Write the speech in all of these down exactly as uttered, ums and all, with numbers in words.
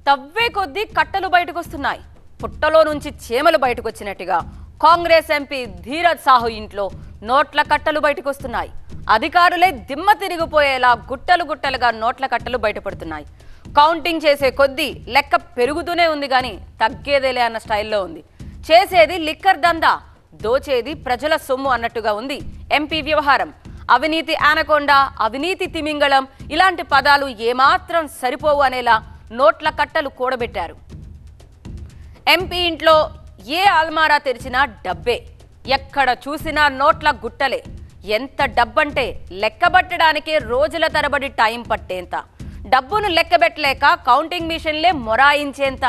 తవ్వే కొద్దీ కట్టలు బయటకు వస్తున్నాయి. పుట్టలో నుంచి చీమలు బయటకు వచ్చినట్టుగా కాంగ్రెస్ ఎంపీ ధీరజ్ సాహు ఇంట్లో నోట్ల కట్టలు బయటకు వస్తున్నాయి. అధికారులే దిమ్మ తిరిగిపోయేలా గుట్టలు గుట్టలుగా నోట్ల కట్టలు బయటపడుతున్నాయి. కౌంటింగ్ చేసే కొద్దీ లెక్క పెరుగుతూనే ఉంది కానీ తగ్గేదేలే అన్న స్టైల్లో ఉంది. చేసేది లిక్కర్ దందా, దోచేది ప్రజల సొమ్ము అన్నట్టుగా ఉంది ఎంపీ వ్యవహారం. అవినీతి ఆనకొండ, అవినీతి తిమింగళం ఇలాంటి పదాలు ఏమాత్రం సరిపోవు అనేలా నోట్ల కట్టలు కూడబెట్టారు. ఎంపీ ఇంట్లో ఏ అల్మారా తెరిచినా డబ్బే, ఎక్కడ చూసినా నోట్ల గుట్టలే. ఎంత డబ్బంటే లెక్కబట్టడానికే రోజుల తరబడి టైం పట్టేంత, డబ్బును లెక్కబెట్టలేక కౌంటింగ్ మిషన్లే మొరాయించేంత.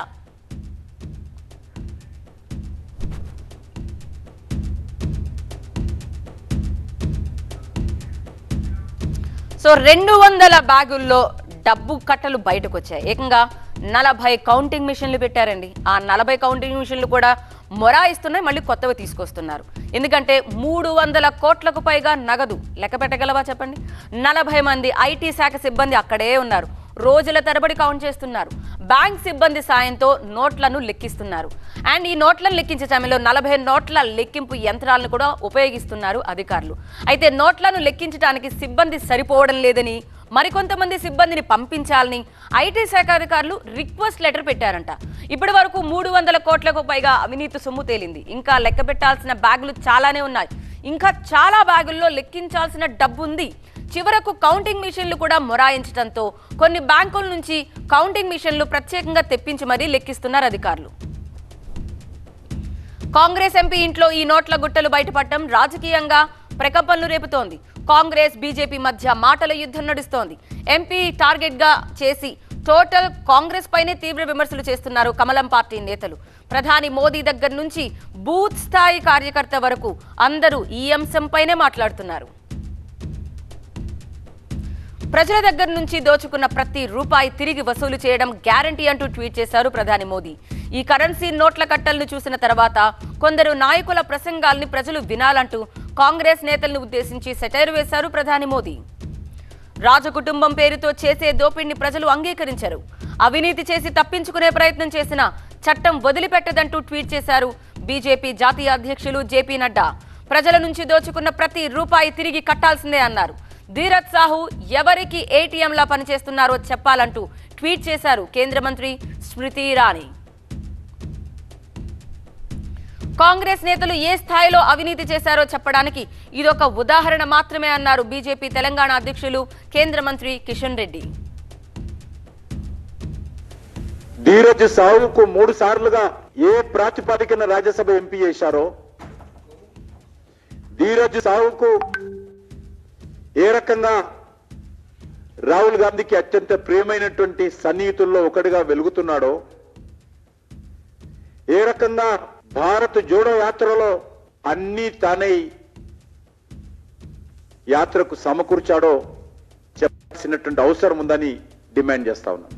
సో రెండు వందల బ్యాగుల్లో డబ్బు కట్టలు బయటకు వచ్చాయి. ఏకంగా నలభై కౌంటింగ్ మిషన్లు పెట్టారండి. ఆ నలభై కౌంటింగ్ మిషన్లు కూడా మొరాయిస్తున్నాయి, మళ్ళీ కొత్తవి తీసుకొస్తున్నారు. ఎందుకంటే మూడు వందల కోట్లకు పైగా నగదు లెక్క పెట్టగలవా చెప్పండి. నలభై మంది ఐటీ శాఖ సిబ్బంది అక్కడే ఉన్నారు, రోజుల తరబడి కౌంట్ చేస్తున్నారు. బ్యాంక్ సిబ్బంది సాయంతో నోట్లను లెక్కిస్తున్నారు. అండ్ ఈ నోట్లను లెక్కించే సమయంలో నలభై నోట్ల లెక్కింపు యంత్రాలను కూడా ఉపయోగిస్తున్నారు అధికారులు. అయితే నోట్లను లెక్కించడానికి సిబ్బంది సరిపోవడం లేదని, మరికొంతమంది సిబ్బందిని పంపించాలని ఐటీ శాఖ అధికారులు రిక్వెస్ట్ లెటర్ పెట్టారంట. ఇప్పటి వరకు మూడు వందల కోట్లకు పైగా అవినీతి సొమ్ము తేలింది. ఇంకా లెక్క పెట్టాల్సిన బ్యాగులు చాలానే ఉన్నాయి. ఇంకా చాలా బ్యాగుల్లో లెక్కించాల్సిన డబ్బు ఉంది. చివరకు కౌంటింగ్ మిషన్లు కూడా మొరాయించడంతో కొన్ని బ్యాంకుల నుంచి కౌంటింగ్ మిషన్లు ప్రత్యేకంగా తెప్పించి మరీ లెక్కిస్తున్నారు అధికారులు. కాంగ్రెస్ ఎంపీ ఇంట్లో ఈ నోట్ల గుట్టలు బయటపడటం రాజకీయంగా ప్రకంపనలు రేపుతోంది. కాంగ్రెస్ బీజేపీ మధ్య మాటల యుద్ధం నడుస్తోంది. ఎంపీ టార్గెట్ గా చేసి టోటల్ కాంగ్రెస్ పైనే తీవ్ర విమర్శలు చేస్తున్నారు కమలం పార్టీ నేతలు. ప్రధాని మోదీ దగ్గర నుంచి బూత్ స్థాయి కార్యకర్త వరకు అందరూ ఈ అంశంపైనే మాట్లాడుతున్నారు. ప్రజల దగ్గర నుంచి దోచుకున్న ప్రతి రూపాయి తిరిగి వసూలు చేయడం గ్యారంటీ అంటూ ట్వీట్ చేశారు ప్రధాని మోదీ. ఈ కరెన్సీ నోట్ల కట్టలను చూసిన తర్వాత కొందరు నాయకుల ప్రసంగాల్ని ప్రజలు వినాలంటూ కాంగ్రెస్ నేతలను ఉద్దేశించి సెటైర్ వేశారు ప్రధాని మోదీ. రాజకుటుంబం పేరుతో చేసే దోపిడిని ప్రజలు అంగీకరించారు. అవినీతి చేసి తప్పించుకునే ప్రయత్నం చేసిన చట్టం వదిలిపెట్టదంటూ ట్వీట్ చేశారు బీజేపీ జాతీయ అధ్యక్షులు జేపీ నడ్డా. ప్రజల నుంచి దోచుకున్న ప్రతి రూపాయి తిరిగి కట్టాల్సిందే అన్నారు. ధీరజ్ సాహు ఎవరికి ఏటీఎంలా పనిచేస్తున్నారో చెప్పాలంటూ ట్వీట్ చేశారు కేంద్ర మంత్రి స్మృతి ఇరానీ. కాంగ్రెస్ నేతలు ఏ స్థాయిలో అవినీతి చేశారో చెప్పడానికి ఇదొక ఉదాహరణ మాత్రమే అన్నారు బీజేపీ తెలంగాణ అధ్యక్షులు కేంద్ర మంత్రి కిషన్ రెడ్డి. ధీరజ్ సాహుకు మూడు సార్లుగా ఏ ప్రాతిపదికన రాజ్యసభ ఎంపీ చేశారో, ధీరజ్ సాహుకు ఏ రకంగా రాహుల్ గాంధీకి అత్యంత ప్రియమైనటువంటి సన్నిహితుల్లో ఒకటిగా వెలుగుతున్నాడో, ఏ రకంగా భారత్ జోడో యాత్రలో అన్ని తానై యాత్రకు సమకూర్చాడో చెప్పాల్సినటువంటి అవసరం ఉందని డిమాండ్ చేస్తా ఉన్నాం.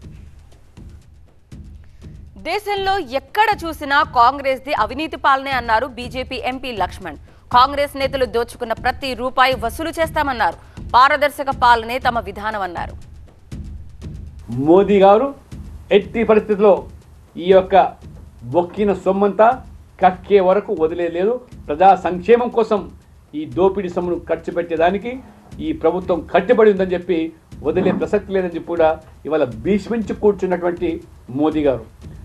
దేశంలో ఎక్కడ చూసినా కాంగ్రెస్ ది అవినీతి పాలనే అన్నారు బీజేపీ ఎంపీ లక్ష్మణ్. కాంగ్రెస్ నేతలు దోచుకున్న ప్రతి రూపాయి వసూలు చేస్తామన్నారు. పారదర్శక పాలనే తమ విధానం అన్నారు. మోదీ గారు ఎట్టి పరిస్థితుల్లో ఈ యొక్క బొక్కిన సొమ్మంతా కక్కే వరకు వదిలేదు. ప్రజా సంక్షేమం కోసం ఈ దోపిడీ సొమ్మును ఖర్చు పెట్టేదానికి ఈ ప్రభుత్వం కట్టుబడి ఉందని చెప్పి వదిలే ప్రసక్తి లేదని చెప్పి కూడా ఇవాళ భీష్మించి కూర్చున్నటువంటి మోదీ గారు.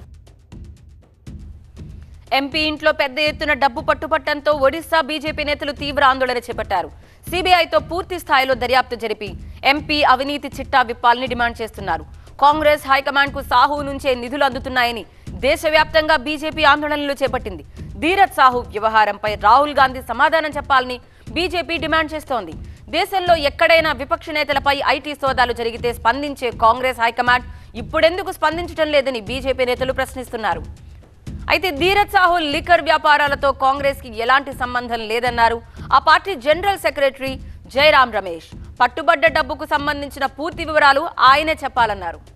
ఎంపీ ఇంట్లో పెద్ద ఎత్తున డబ్బు పట్టుపట్టడంతో ఒడిశా బీజేపీ నేతలు తీవ్ర ఆందోళన చేపట్టారు. సీబీఐతో పూర్తి స్థాయిలో దర్యాప్తు జరిపి ఎంపీ అవినీతి చిట్టా విప్పాలని డిమాండ్ చేస్తున్నారు. కాంగ్రెస్ హైకమాండ్ కు సాహు నుంచే నిధులు అందుతున్నాయని దేశవ్యాప్తంగా బీజేపీ ఆందోళనలు చేపట్టింది. ధీరజ్ సాహు వ్యవహారంపై రాహుల్ గాంధీ సమాధానం చెప్పాలని బీజేపీ డిమాండ్ చేస్తోంది. దేశంలో ఎక్కడైనా విపక్ష నేతలపై ఐటీ సోదాలు జరిగితే స్పందించే కాంగ్రెస్ హైకమాండ్ ఇప్పుడెందుకు స్పందించడం లేదని బీజేపీ నేతలు ప్రశ్నిస్తున్నారు. అయితే ధీరజ్ సాహు లిక్కర్ వ్యాపారాలతో కాంగ్రెస్ కి ఎలాంటి సంబంధం లేదన్నారు ఆ party general secretary Jairam Ramesh. పట్టుబడ్డ డబ్బుకు సంబంధించిన పూర్తి వివరాలు ఆయనే చెప్పాలన్నారు.